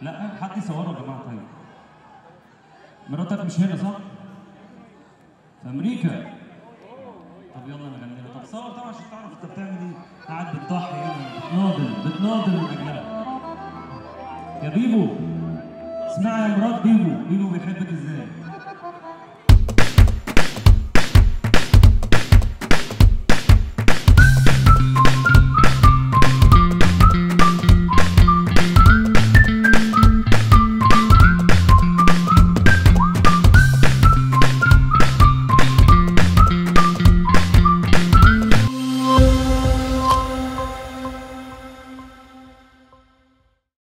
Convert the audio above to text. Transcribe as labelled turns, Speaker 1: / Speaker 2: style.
Speaker 1: لا حد يصوره يا جماعه. طيب مراتك مش هنا صح؟ في امريكا. طب يلا نغني لها. طب صور طبعا عشان تعرف انت بتعمل ايه. قاعد بتضحي هنا، بتناضل من اجلها. يا بيبو اسمعي يا مرات بيبو، بيبو بيحبك ازاي؟